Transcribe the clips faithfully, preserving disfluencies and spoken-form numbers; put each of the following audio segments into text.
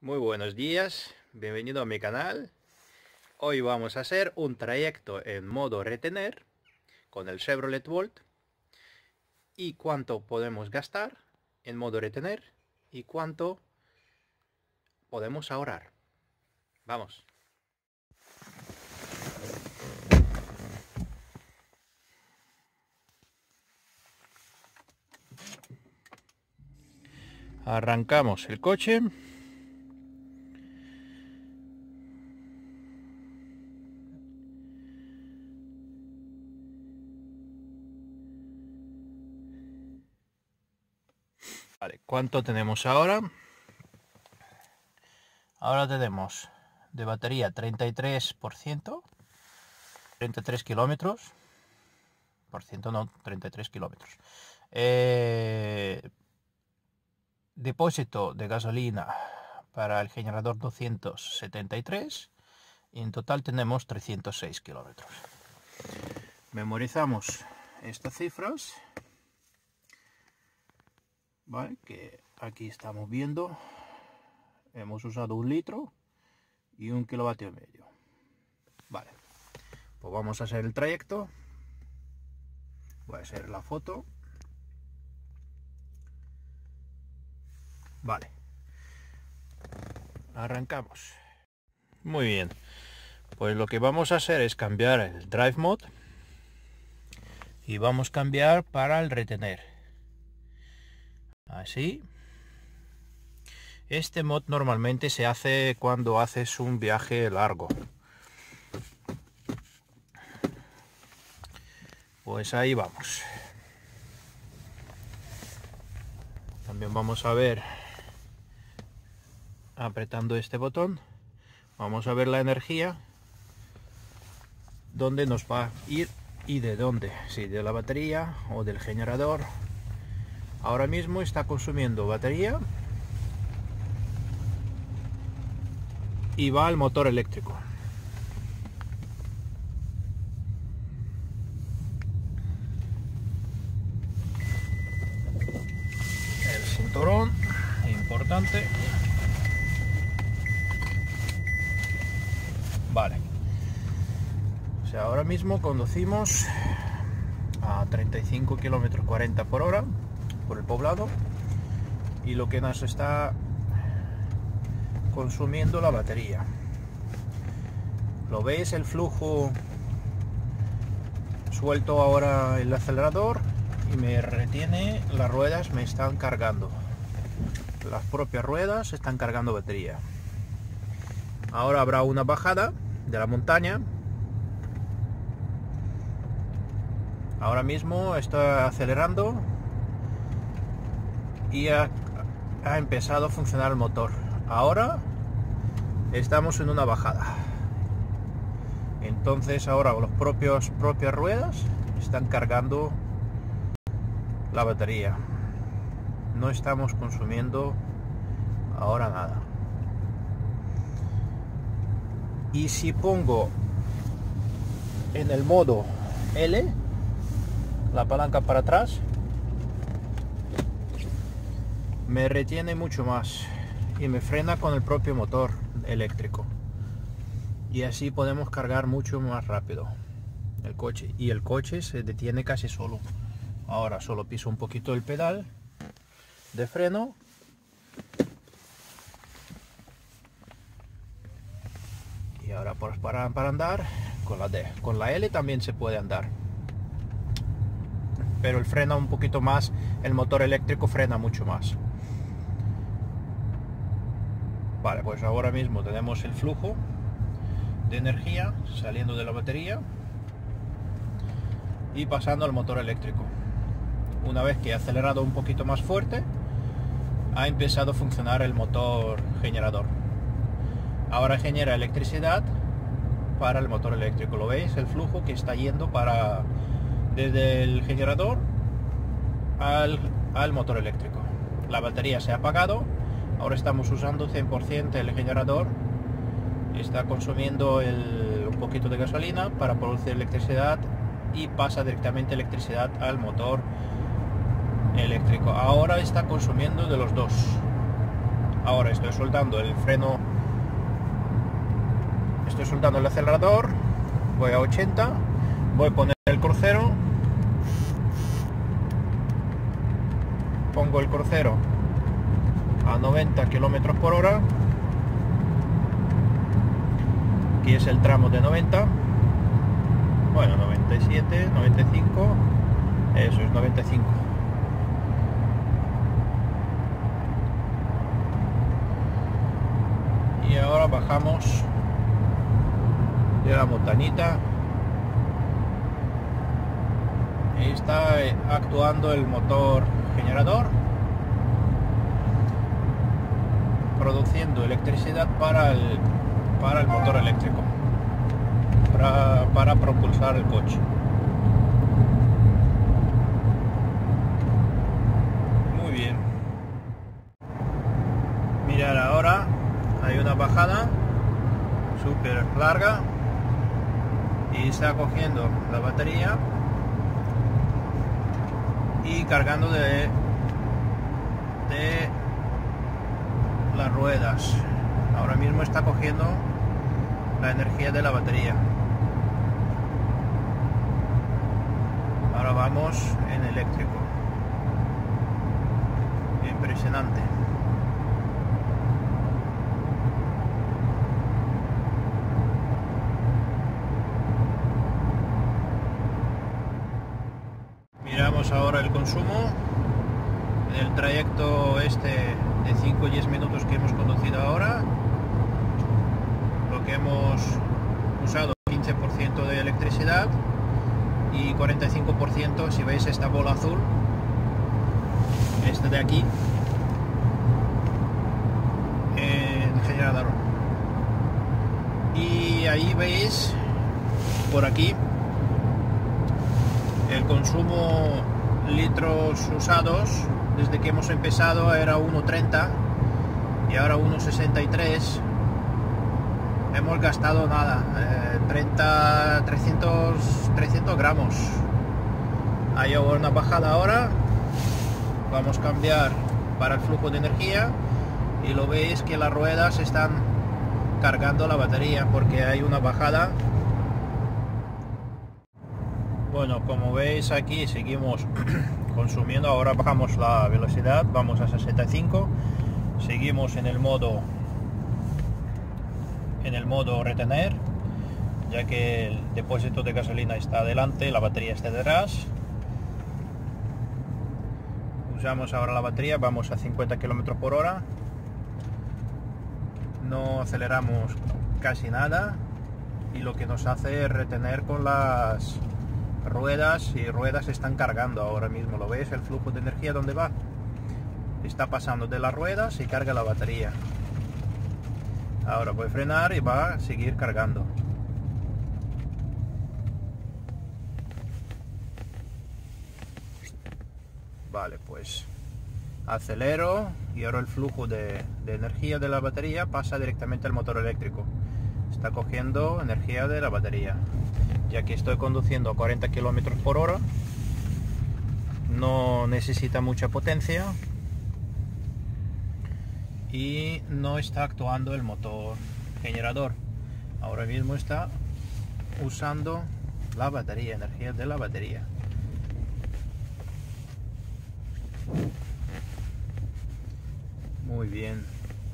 Muy buenos días, bienvenido a mi canal. Hoy vamos a hacer un trayecto en modo retener con el Chevrolet Volt y cuánto podemos gastar en modo retener y cuánto podemos ahorrar. Vamos. Arrancamos el coche. Vale, ¿cuánto tenemos ahora? Ahora tenemos de batería treinta y tres por ciento, treinta y tres kilómetros, por ciento no, treinta y tres kilómetros. Eh, depósito de gasolina para el generador doscientos setenta y tres y en total tenemos trescientos seis kilómetros. Memorizamos estas cifras. Vale, que aquí estamos viendo, hemos usado un litro y un kilovatio y medio. Vale, pues vamos a hacer el trayecto. Voy a hacer la foto. Vale, arrancamos. Muy bien, pues lo que vamos a hacer es cambiar el Drive Mode y vamos a cambiar para el retener. Así. Este mod normalmente se hace cuando haces un viaje largo. Pues ahí vamos. También vamos a ver, apretando este botón, vamos a ver la energía, dónde nos va a ir y de dónde, si de la batería o del generador. Ahora mismo está consumiendo batería y va al motor eléctrico. El cinturón, importante. Vale. O sea, ahora mismo conducimos a treinta y cinco kilómetros cuarenta por hora por el poblado y lo que nos está consumiendo la batería. ¿Lo veis? El flujo. Suelto ahora el acelerador y me retiene, las ruedas me están cargando, las propias ruedas están cargando batería. Ahora habrá una bajada de la montaña. Ahora mismo estoy acelerando y ha, ha empezado a funcionar el motor. Ahora estamos en una bajada. Entonces ahora los propios propias ruedas están cargando la batería. No estamos consumiendo ahora nada. Y si pongo en el modo L, la palanca para atrás, me retiene mucho más y me frena con el propio motor eléctrico, y así podemos cargar mucho más rápido el coche, y el coche se detiene casi solo. Ahora solo piso un poquito el pedal de freno y ahora pues para, para andar con la D. Con la L también se puede andar, pero el frena un poquito más, el motor eléctrico frena mucho más. Vale, pues ahora mismo tenemos el flujo de energía saliendo de la batería y pasando al motor eléctrico. Una vez que he acelerado un poquito más fuerte, ha empezado a funcionar el motor generador. Ahora genera electricidad para el motor eléctrico. ¿Lo veis? El flujo que está yendo para desde el generador al, al motor eléctrico. La batería se ha apagado. Ahora estamos usando cien por ciento el generador. Está consumiendo el, un poquito de gasolina para producir electricidad y pasa directamente electricidad al motor eléctrico. Ahora está consumiendo de los dos. Ahora estoy soltando el freno, estoy soltando el acelerador, voy a ochenta, voy a poner el crucero, pongo el crucero a noventa kilómetros por hora, aquí es el tramo de noventa, bueno, noventa y siete, noventa y cinco, eso es noventa y cinco. Y ahora bajamos de la montañita. Ahí está actuando el motor generador, produciendo electricidad para el, para el motor eléctrico, para, para propulsar el coche. Muy bien. Mirar ahora, hay una bajada súper larga y está cogiendo la batería y cargando de, de las ruedas. Ahora mismo está cogiendo la energía de la batería. Ahora vamos en eléctrico. Impresionante. Miramos ahora el consumo en el trayecto este de cinco a diez minutos que hemos conducido ahora. Lo que hemos usado, quince por ciento de electricidad y cuarenta y cinco por ciento, si veis esta bola azul, esta de aquí, en generador. Y ahí veis por aquí el consumo litros usados. Desde que hemos empezado era uno treinta y ahora uno sesenta y tres. Hemos gastado nada, eh, treinta, trescientos, trescientos gramos. Hay una bajada ahora, vamos a cambiar para el flujo de energía y lo veis que las ruedas están cargando la batería porque hay una bajada. Bueno, como veis aquí seguimos consumiendo. Ahora bajamos la velocidad, vamos a sesenta y cinco, seguimos en el modo en el modo retener, ya que el depósito de gasolina está adelante, la batería está detrás. Usamos ahora la batería, vamos a cincuenta kilómetros por hora, no aceleramos casi nada y lo que nos hace es retener con las ruedas, y ruedas están cargando ahora mismo. ¿Lo veis? El flujo de energía, ¿dónde va? Está pasando de las ruedas y carga la batería. Ahora voy a frenar y va a seguir cargando. Vale, pues acelero y ahora el flujo de, de energía de la batería pasa directamente al motor eléctrico. Está cogiendo energía de la batería. Ya que estoy conduciendo a cuarenta kilómetros por hora, no necesita mucha potencia y no está actuando el motor generador. Ahora mismo está usando la batería, energía de la batería. Muy bien.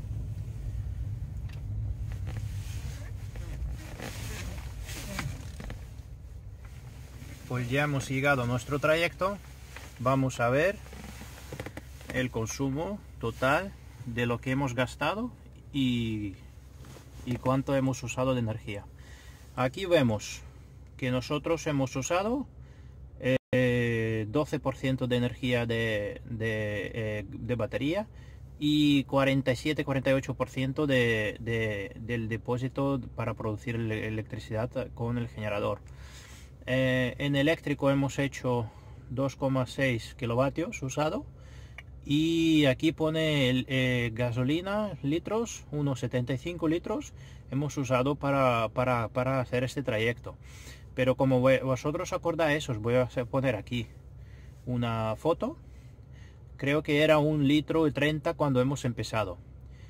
Pues ya hemos llegado a nuestro trayecto. Vamos a ver el consumo total de lo que hemos gastado y, y cuánto hemos usado de energía. Aquí vemos que nosotros hemos usado eh, doce por ciento de energía de, de, eh, de batería y cuarenta y siete cuarenta y ocho por ciento de, de, del depósito para producir electricidad con el generador. Eh, en eléctrico hemos hecho dos coma seis kilovatios usado y aquí pone el, eh, gasolina litros, uno setenta y cinco litros hemos usado para, para, para hacer este trayecto. Pero como vosotros acordáis, os voy a poner aquí una foto. Creo que era un litro y treinta cuando hemos empezado.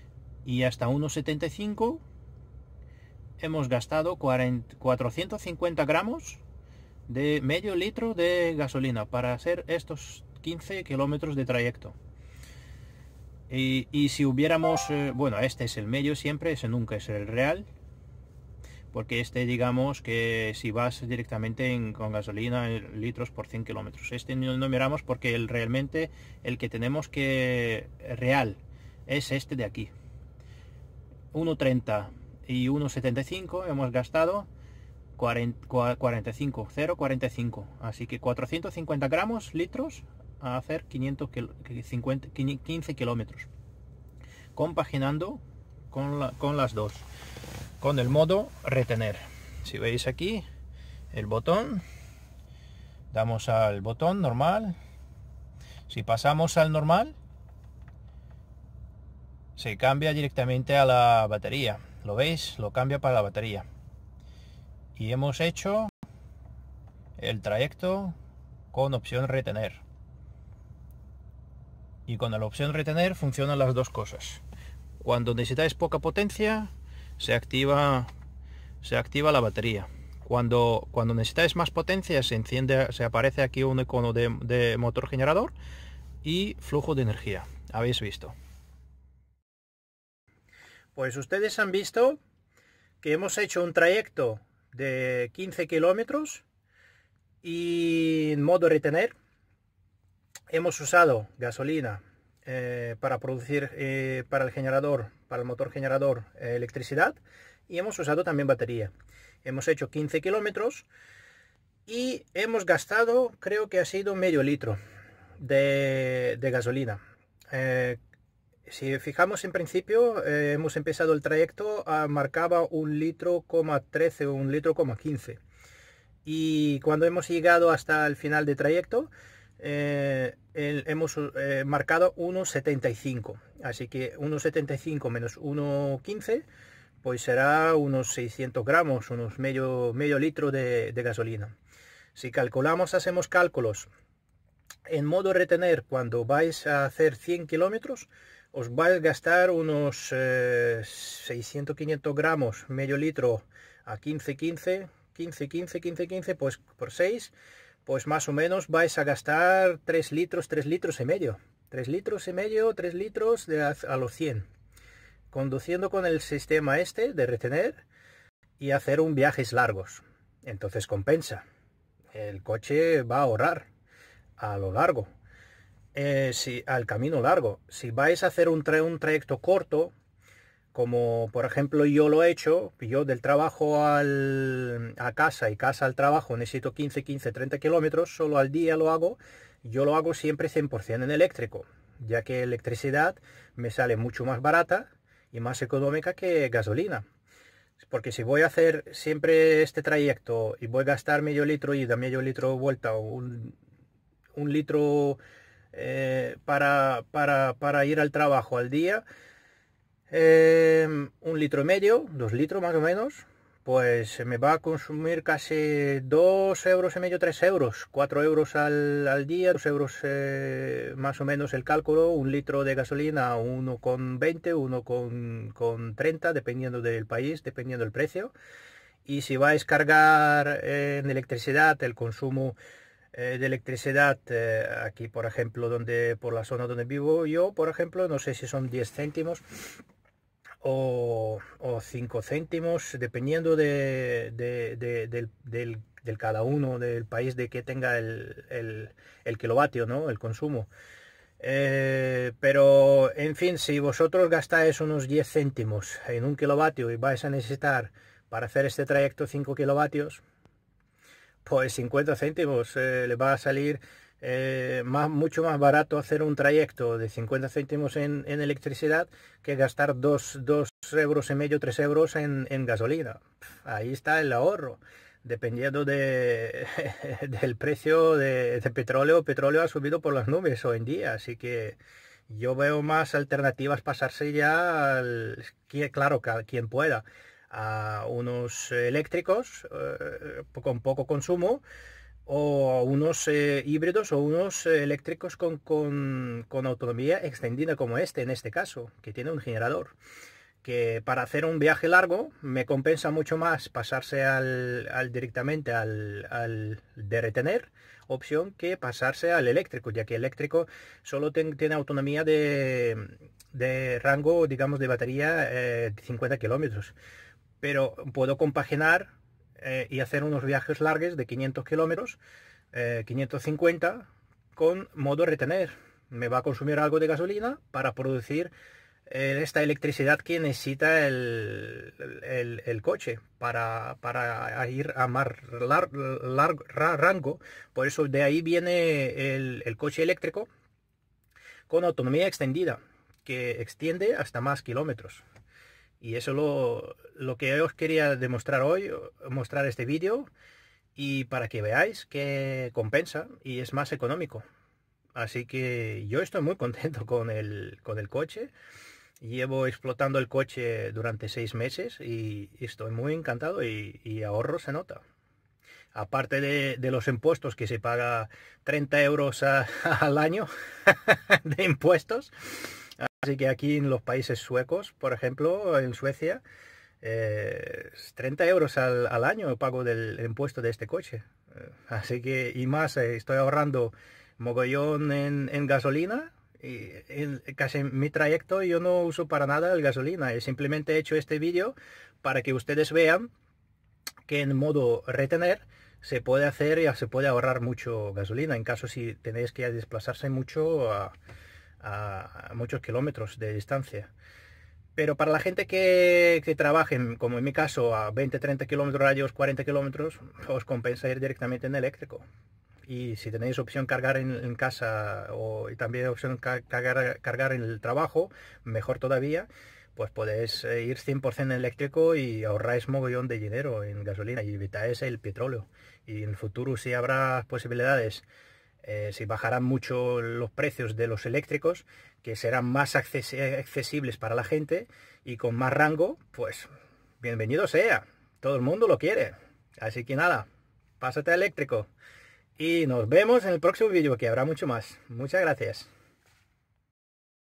y hasta uno setenta y cinco hemos gastado cuatrocientos cincuenta gramos de medio litro de gasolina para hacer estos quince kilómetros de trayecto. Y, y si hubiéramos, eh, bueno, este es el medio siempre, ese nunca es el real, porque este, digamos que si vas directamente en, con gasolina, litros por cien kilómetros, este no, no miramos porque el, realmente el que tenemos que real es este de aquí, uno treinta y uno setenta y cinco hemos gastado cuarenta y cinco, cero coma cuarenta y cinco, así que cuatrocientos cincuenta gramos litros a hacer quinientos, cincuenta, quince kilómetros, compaginando con, la, con las dos, con el modo retener. Si veis aquí el botón, damos al botón normal. Si pasamos al normal, se cambia directamente a la batería. ¿Lo veis? Lo cambia para la batería. Y hemos hecho el trayecto con opción retener. Y con la opción retener funcionan las dos cosas. Cuando necesitáis poca potencia, se activa, se activa la batería. Cuando, cuando necesitáis más potencia, se enciende, se aparece aquí un icono de, de motor generador y flujo de energía. Habéis visto. Pues ustedes han visto que hemos hecho un trayecto de quince kilómetros y en modo retener. Hemos usado gasolina eh, para producir eh, para el generador, para el motor generador, eh, electricidad, y hemos usado también batería. Hemos hecho quince kilómetros y hemos gastado, creo que ha sido medio litro de, de gasolina. Eh, si fijamos en principio, eh, hemos empezado el trayecto, a, marcaba un litro coma trece o un litro coma quince. Y cuando hemos llegado hasta el final del trayecto, Eh, el, hemos eh, marcado uno setenta y cinco, así que uno setenta y cinco menos uno quince pues será unos seiscientos gramos, unos medio, medio litro de, de gasolina. Si calculamos, hacemos cálculos en modo retener, cuando vais a hacer cien kilómetros os vais a gastar unos eh, seiscientos quinientos gramos, medio litro a quince quince, quince quince, quince quince, pues por seis, pues más o menos vais a gastar tres litros, tres litros y medio. tres litros y medio, tres litros de a, a los cien. Conduciendo con el sistema este de retener y hacer un viajes largos. Entonces compensa. El coche va a ahorrar a lo largo. Eh, si, al camino largo. Si vais a hacer un, tra un trayecto corto, como por ejemplo yo lo he hecho, yo del trabajo al, a casa y casa al trabajo necesito quince, quince, treinta kilómetros, solo al día lo hago, yo lo hago siempre cien por cien en eléctrico, ya que electricidad me sale mucho más barata y más económica que gasolina. Porque si voy a hacer siempre este trayecto y voy a gastar medio litro ida, medio litro vuelta, o un, un litro eh, para, para, para ir al trabajo al día, Eh, un litro y medio, dos litros más o menos, pues me va a consumir casi dos euros y medio, tres euros, cuatro euros al, al día, dos euros eh, más o menos el cálculo. Un litro de gasolina, uno con veinte, uno con, con treinta, dependiendo del país, dependiendo del precio. Y si vais a cargar eh, en electricidad, el consumo eh, de electricidad eh, aquí, por ejemplo, donde por la zona donde vivo yo, por ejemplo, no sé si son diez céntimos o, o cinco céntimos, dependiendo de, de, de, del, del, del cada uno, del país de que tenga el, el, el kilovatio, ¿no? El consumo. Eh, pero en fin, si vosotros gastáis unos diez céntimos en un kilovatio y vais a necesitar para hacer este trayecto cinco kilovatios, pues cincuenta céntimos eh, le va a salir eh, más, mucho más barato hacer un trayecto de cincuenta céntimos en, en electricidad que gastar dos euros y medio, tres euros en, en gasolina. Ahí está el ahorro. Dependiendo de, del precio de, de petróleo, petróleo ha subido por las nubes hoy en día, así que yo veo más alternativas pasarse ya al, claro, quien pueda, a unos eléctricos eh, con poco consumo, o unos eh, híbridos o unos eh, eléctricos con, con, con autonomía extendida como este, en este caso, que tiene un generador. que para hacer un viaje largo me compensa mucho más pasarse al, al directamente al, al de retener opción que pasarse al eléctrico, ya que el eléctrico solo ten, tiene autonomía de, de rango, digamos, de batería eh, de cincuenta kilómetros, pero puedo compaginar eh, y hacer unos viajes largos de quinientos kilómetros, eh, quinientos cincuenta, con modo retener. Me va a consumir algo de gasolina para producir esta electricidad que necesita el, el, el coche para, para ir a más lar, lar, rango. Por eso de ahí viene el, el coche eléctrico con autonomía extendida, que extiende hasta más kilómetros. Y eso es lo, lo que os quería demostrar hoy, mostrar este vídeo, y para que veáis que compensa y es más económico. Así que yo estoy muy contento con el, con el coche. Llevo explotando el coche durante seis meses y estoy muy encantado, y, y ahorro se nota. Aparte de, de los impuestos, que se paga treinta euros a, al año de impuestos. Así que aquí en los países suecos, por ejemplo, en Suecia, eh, treinta euros al, al año pago del impuesto de este coche. Así que, y más, eh, estoy ahorrando mogollón en, en gasolina. Y en casi mi trayecto yo no uso para nada el gasolina. Simplemente he hecho este vídeo para que ustedes vean que en modo retener se puede hacer y se puede ahorrar mucho gasolina, en caso si tenéis que desplazarse mucho a, a, a muchos kilómetros de distancia. Pero para la gente que, que trabaje, como en mi caso, a veinte treinta kilómetros radios, cuarenta kilómetros, os compensa ir directamente en eléctrico. Y si tenéis opción cargar en, en casa, o y también opción ca cargar, cargar en el trabajo, mejor todavía, pues podéis ir cien por cien en eléctrico y ahorráis mogollón de dinero en gasolina y evitáis el petróleo. Y en el futuro sí habrá posibilidades, eh, si bajarán mucho los precios de los eléctricos, que serán más acces accesibles para la gente y con más rango, pues bienvenido sea. Todo el mundo lo quiere. Así que nada, pásate a eléctrico. Y nos vemos en el próximo vídeo, que habrá mucho más. Muchas gracias.